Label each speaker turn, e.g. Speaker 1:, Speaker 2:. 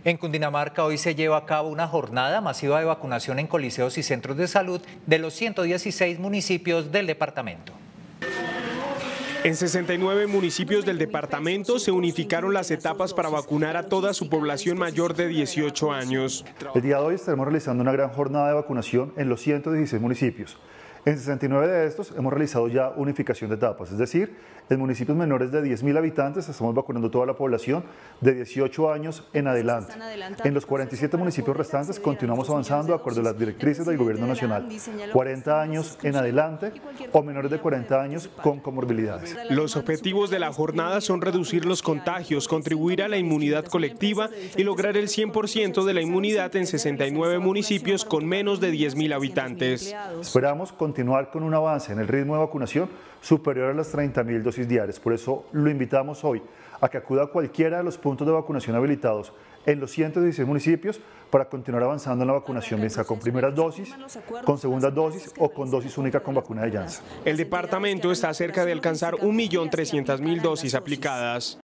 Speaker 1: En Cundinamarca hoy se lleva a cabo una jornada masiva de vacunación en coliseos y centros de salud de los 116 municipios del departamento.
Speaker 2: En 69 municipios del departamento se unificaron las etapas para vacunar a toda su población mayor de 18 años.
Speaker 3: El día de hoy estaremos realizando una gran jornada de vacunación en los 116 municipios. En 69 de estos hemos realizado ya unificación de etapas, es decir, en municipios menores de 10.000 habitantes estamos vacunando toda la población de 18 años en adelante. En los 47 municipios restantes continuamos avanzando de acuerdo a las directrices del Gobierno Nacional, 40 años en adelante o menores de 40 años con comorbilidades.
Speaker 2: Los objetivos de la jornada son reducir los contagios, contribuir a la inmunidad colectiva y lograr el 100% de la inmunidad en 69 municipios con menos de 10.000 habitantes.
Speaker 3: Esperamos continuar con un avance en el ritmo de vacunación superior a las 30.000 dosis diarias. Por eso lo invitamos hoy a que acuda a cualquiera de los puntos de vacunación habilitados en los 116 municipios para continuar avanzando en la vacunación, bien sea con primeras dosis, con segundas dosis o con dosis única con vacuna de Janssen.
Speaker 2: El departamento está cerca de alcanzar 1.300.000 dosis aplicadas.